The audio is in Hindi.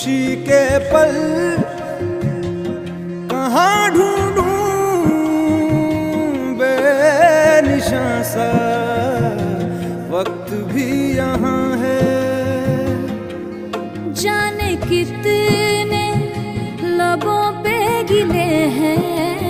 खुशी के पल कहाँ ढूंढूं बेनिशां सा वक्त भी यहाँ है। जाने कितने लबों पे गिले हैं